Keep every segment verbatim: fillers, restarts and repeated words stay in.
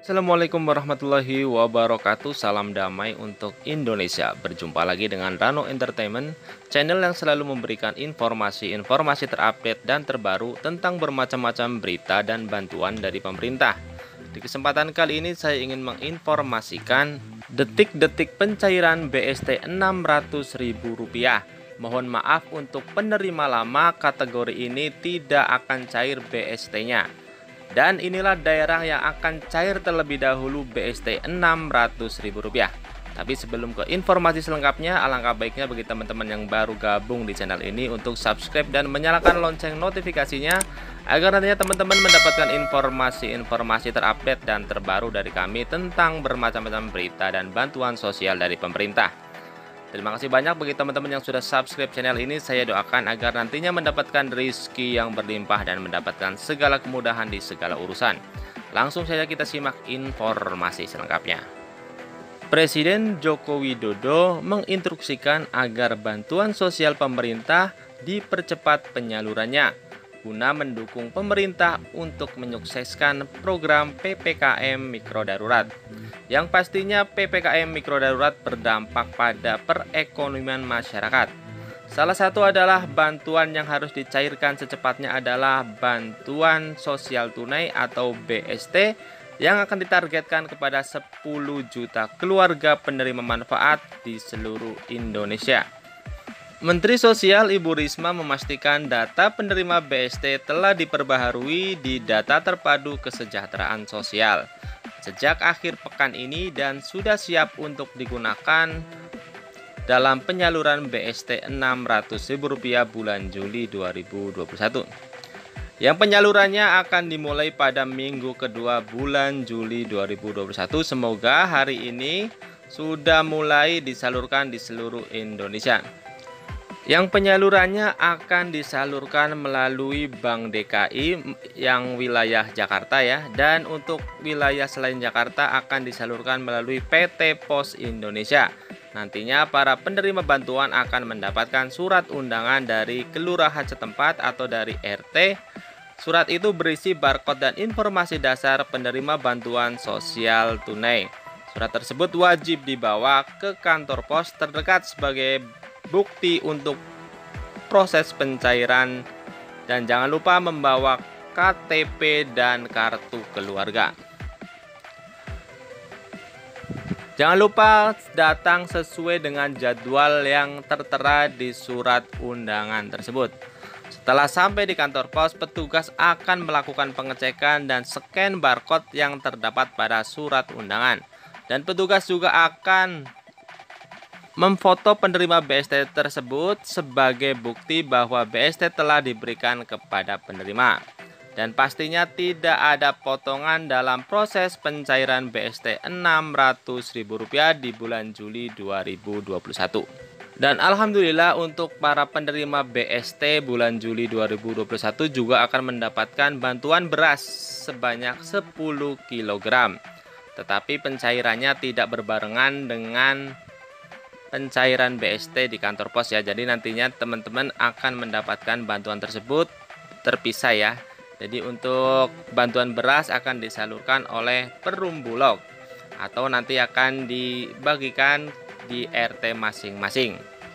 Assalamualaikum warahmatullahi wabarakatuh. Salam damai untuk Indonesia. Berjumpa lagi dengan Rano Entertainment, channel yang selalu memberikan informasi-informasi terupdate dan terbaru tentang bermacam-macam berita dan bantuan dari pemerintah. Di kesempatan kali ini saya ingin menginformasikan detik-detik pencairan B S T enam ratus ribu rupiah. Mohon maaf untuk penerima lama kategori ini tidak akan cair B S T-nya. Dan inilah daerah yang akan cair terlebih dahulu B S T enam ratus ribu rupiah. Tapi sebelum ke informasi selengkapnya, alangkah baiknya bagi teman-teman yang baru gabung di channel ini untuk subscribe dan menyalakan lonceng notifikasinya agar nantinya teman-teman mendapatkan informasi-informasi terupdate dan terbaru dari kami tentang bermacam-macam berita dan bantuan sosial dari pemerintah. Terima kasih banyak bagi teman-teman yang sudah subscribe channel ini. Saya doakan agar nantinya mendapatkan rezeki yang berlimpah dan mendapatkan segala kemudahan di segala urusan. Langsung saja kita simak informasi selengkapnya. Presiden Joko Widodo menginstruksikan agar bantuan sosial pemerintah dipercepat penyalurannya guna mendukung pemerintah untuk menyukseskan program P P K M Mikro Darurat. Yang pastinya P P K M Mikro Darurat berdampak pada perekonomian masyarakat. Salah satu adalah bantuan yang harus dicairkan secepatnya adalah bantuan sosial tunai atau B S T yang akan ditargetkan kepada sepuluh juta keluarga penerima manfaat di seluruh Indonesia. Menteri Sosial Ibu Risma memastikan data penerima B S T telah diperbaharui di Data Terpadu Kesejahteraan Sosial sejak akhir pekan ini dan sudah siap untuk digunakan dalam penyaluran B S T enam ratus ribu rupiah bulan Juli dua ribu dua puluh satu. Yang penyalurannya akan dimulai pada minggu kedua bulan Juli dua ribu dua puluh satu. Semoga hari ini sudah mulai disalurkan di seluruh Indonesia. Yang penyalurannya akan disalurkan melalui Bank D K I yang wilayah Jakarta ya, dan untuk wilayah selain Jakarta akan disalurkan melalui P T Pos Indonesia. Nantinya para penerima bantuan akan mendapatkan surat undangan dari kelurahan setempat atau dari R T. Surat itu berisi barcode dan informasi dasar penerima bantuan sosial tunai. Surat tersebut wajib dibawa ke kantor pos terdekat sebagai bukti untuk proses pencairan dan jangan lupa membawa K T P dan kartu keluarga. Jangan lupa datang sesuai dengan jadwal yang tertera di surat undangan tersebut. Setelah sampai di kantor pos, petugas akan melakukan pengecekan dan scan barcode yang terdapat pada surat undangan. Dan petugas juga akan memfoto penerima B S T tersebut sebagai bukti bahwa B S T telah diberikan kepada penerima. Dan pastinya tidak ada potongan dalam proses pencairan B S T enam ratus ribu rupiah di bulan Juli dua ribu dua puluh satu. Dan alhamdulillah untuk para penerima B S T bulan Juli dua ribu dua puluh satu juga akan mendapatkan bantuan beras sebanyak sepuluh kilogram. Tetapi pencairannya tidak berbarengan dengan pencairan B S T di kantor pos ya. Jadi nantinya teman-teman akan mendapatkan bantuan tersebut terpisah ya. Jadi untuk bantuan beras akan disalurkan oleh Perum Bulog atau nanti akan dibagikan di R T masing-masing.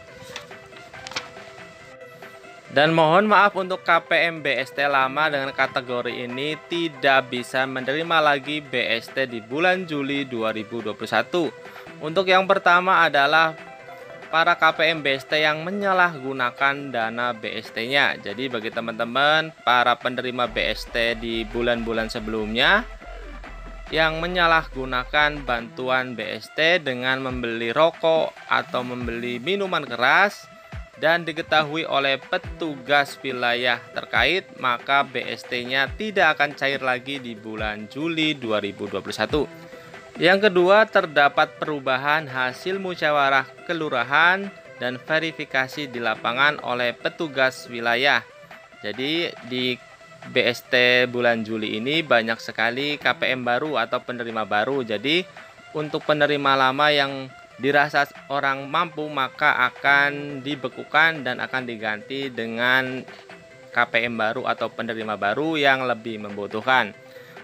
Dan mohon maaf untuk K P M B S T lama dengan kategori ini tidak bisa menerima lagi B S T di bulan Juli dua ribu dua puluh satu. Untuk yang pertama adalah para K P M B S T yang menyalahgunakan dana B S T-nya. Jadi bagi teman-teman para penerima B S T di bulan-bulan sebelumnya yang menyalahgunakan bantuan B S T dengan membeli rokok atau membeli minuman keras dan diketahui oleh petugas wilayah terkait, maka B S T-nya tidak akan cair lagi di bulan Juli dua ribu dua puluh satu. Yang kedua, terdapat perubahan hasil musyawarah kelurahan dan verifikasi di lapangan oleh petugas wilayah. Jadi di B S T bulan Juli ini banyak sekali K P M baru atau penerima baru. Jadi untuk penerima lama yang dirasa orang mampu maka akan dibekukan dan akan diganti dengan K P M baru atau penerima baru yang lebih membutuhkan.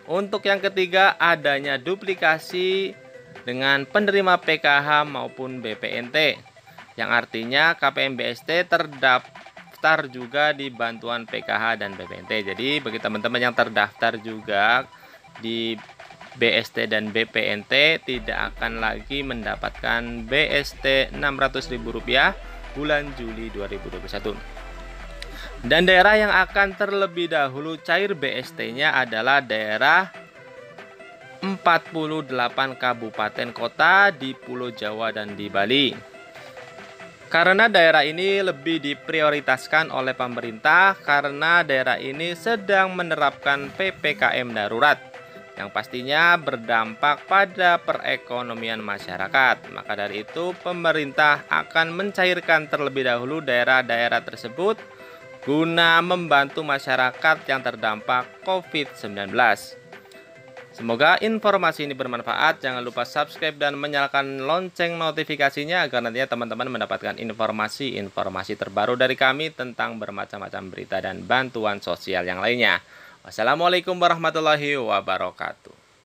Untuk yang ketiga, adanya duplikasi dengan penerima P K H maupun B P N T, yang artinya K P M B S T terdaftar juga di bantuan P K H dan B P N T. Jadi bagi teman-teman yang terdaftar juga di B S T dan B P N T tidak akan lagi mendapatkan B S T enam ratus ribu rupiah bulan Juli dua ribu dua puluh satu. Dan daerah yang akan terlebih dahulu cair B S T-nya adalah daerah empat puluh delapan kabupaten kota di Pulau Jawa dan di Bali. Karena daerah ini lebih diprioritaskan oleh pemerintah karena daerah ini sedang menerapkan P P K M darurat yang pastinya berdampak pada perekonomian masyarakat. Maka dari itu pemerintah akan mencairkan terlebih dahulu daerah-daerah tersebut guna membantu masyarakat yang terdampak COVID sembilan belas. Semoga informasi ini bermanfaat. Jangan lupa subscribe dan menyalakan lonceng notifikasinya agar nantinya teman-teman mendapatkan informasi-informasi terbaru dari kami tentang bermacam-macam berita dan bantuan sosial yang lainnya. Wassalamualaikum warahmatullahi wabarakatuh.